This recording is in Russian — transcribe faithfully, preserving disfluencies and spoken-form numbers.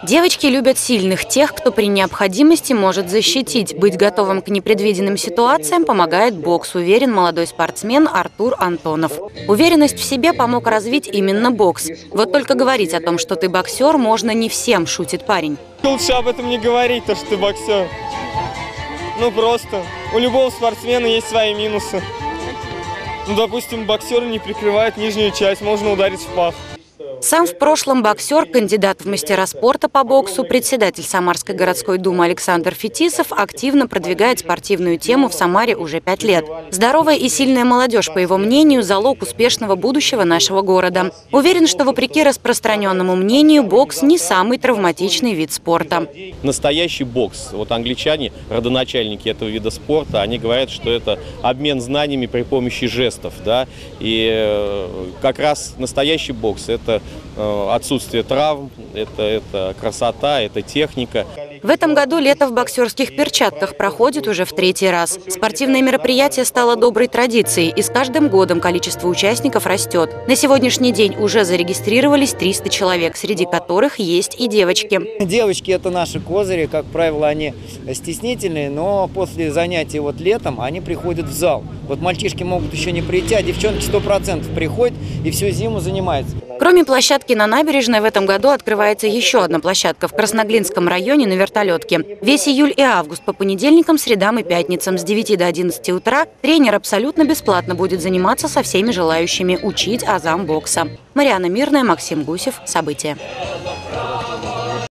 Девочки любят сильных, тех, кто при необходимости может защитить. Быть готовым к непредвиденным ситуациям помогает бокс, уверен молодой спортсмен Артур Антонов. Уверенность в себе помог развить именно бокс. Вот только говорить о том, что ты боксер, можно не всем, шутит парень. Лучше об этом не говорить, то, что ты боксер. Ну просто. У любого спортсмена есть свои минусы. Ну, допустим, боксеры не прикрывают нижнюю часть, можно ударить в пах. Сам в прошлом боксер, кандидат в мастера спорта по боксу, председатель Самарской городской думы Александр Фетисов активно продвигает спортивную тему в Самаре уже пять лет. Здоровая и сильная молодежь, по его мнению, залог успешного будущего нашего города. Уверен, что вопреки распространенному мнению, бокс не самый травматичный вид спорта. Настоящий бокс. Вот англичане, родоначальники этого вида спорта, они говорят, что это обмен знаниями при помощи жестов. Да? И как раз настоящий бокс – это отсутствие травм, это, это красота, это техника. В этом году лето в боксерских перчатках проходит уже в третий раз. Спортивное мероприятие стало доброй традицией, и с каждым годом количество участников растет. На сегодняшний день уже зарегистрировались триста человек, среди которых есть и девочки. Девочки – это наши козыри, как правило, они стеснительные, но после занятий вот летом они приходят в зал. Вот мальчишки могут еще не прийти, а девчонки сто процентов приходят и всю зиму занимаются. Кроме площадки на набережной, в этом году открывается еще одна площадка в Красноглинском районе на вертолетке. Весь июль и август по понедельникам, средам и пятницам с девяти до одиннадцати утра тренер абсолютно бесплатно будет заниматься со всеми желающими учить азам бокса. Марьяна Мирная, Максим Гусев. События.